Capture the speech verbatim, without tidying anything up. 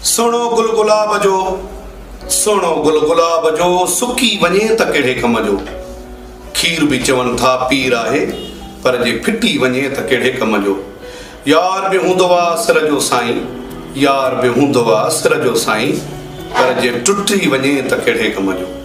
सुनो गुल गुलाब जो सुनो गुल गुलाब जो सुकी वञे त कहिड़े कम जो। खीर भी चवन था पीर आहे पर जे फिटी वञे त कहिड़े कम जो। यार भी हूंदो आहे सिर जो साईं यार भी हूंदो आहे सिर जो साईं पर जे टुटी वञे त कहिड़े कम जो।